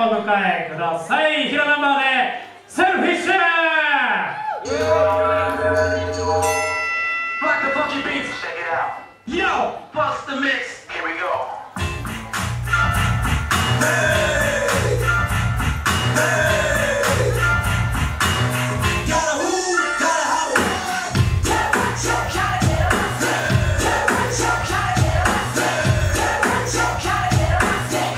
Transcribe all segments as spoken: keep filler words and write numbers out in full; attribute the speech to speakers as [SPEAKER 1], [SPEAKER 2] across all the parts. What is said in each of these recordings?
[SPEAKER 1] お迎えください。ヒロナンバーでセルフィッシュ。
[SPEAKER 2] Rock the funky beats, check it out. Yo, bust the mix. Here we go. Hey, hey. Gotta who, gotta how. Get what you gotta get off that. Get what you gotta get off that. Get what you gotta get off that.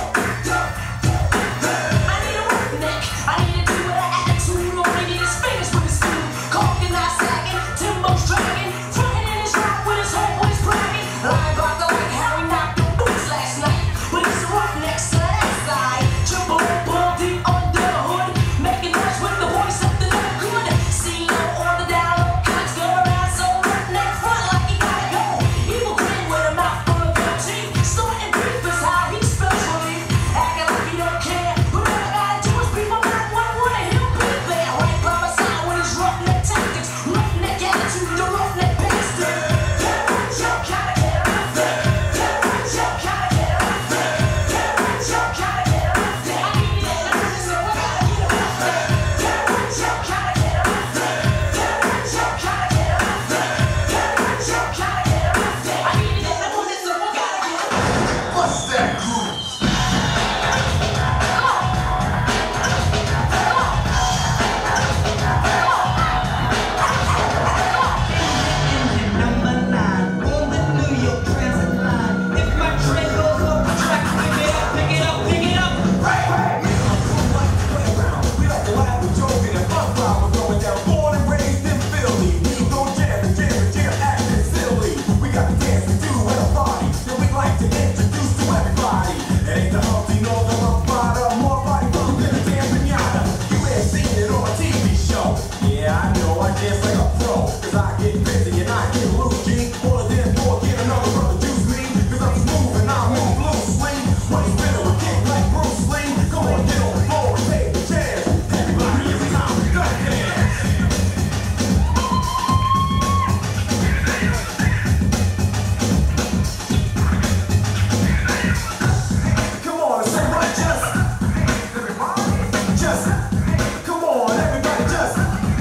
[SPEAKER 2] I need a roughneck. I need to do with an attitude. All I need is fingers with his food. Conking, not sagging. Timbo's dragging. Frontin' in his rock with his homeboys bragging. Lying about the like Harry knocked your boots last night. But it's a roughneck, so that side. Triple ball deep under the hood. Making noise with the voice up the no good. C E O on the down low. Cops go around so roughneck front like he gotta go. Evil grin with a mouth full of thirteen. Starting beef is how he spells relief. Acting like he don't care. But all I gotta do is be my man. One wanna he'll be there. Right by my side with his roughneck tactics. Roughneck attitude, the roughneck bastard. Get what you gotta get off that. Get what you gotta get off that. Get what you gotta get off that. I need it, I need it, so I gotta get off that. Get what you gotta get off that. Get what you gotta get off that. Get what you gotta get off that. I need it, I want it, so I gotta get off that. What's that groove?
[SPEAKER 3] Number nine on the New York Transit line. If my train goes off the track, pick it up, pick it up, pick it up.
[SPEAKER 2] Right, right. Me and my crew like to play around. We like to laugh and joke and have fun while we're going down. Born and raised in Philly. We go jam and jam and jam, acting silly. We got the dance we do at a party that we like to introduce to everybody. It ain't the Humpty nor the Lombardo, more body bump than a damn pinata. You ain't seen it on a T V show. Yeah, I know I dance like a pro, cause I get busy and I get loose. G, all of them boy, get another brother juice me, cause I'm smooth and I move loosely. When he's better with kick like Bruce Lee. Come on, get on the floor and take the chance. Everybody, every time we go dance. Come on, everybody, just, just, come on, everybody, just.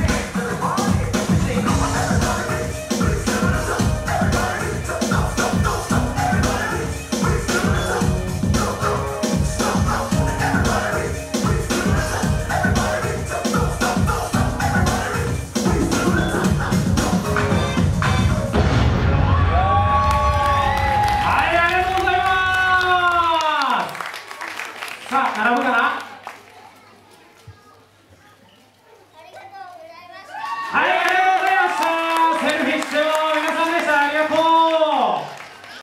[SPEAKER 1] はい、ありがとうございます。さあ、並ぶかな。
[SPEAKER 4] ありがとうございました。
[SPEAKER 1] はい。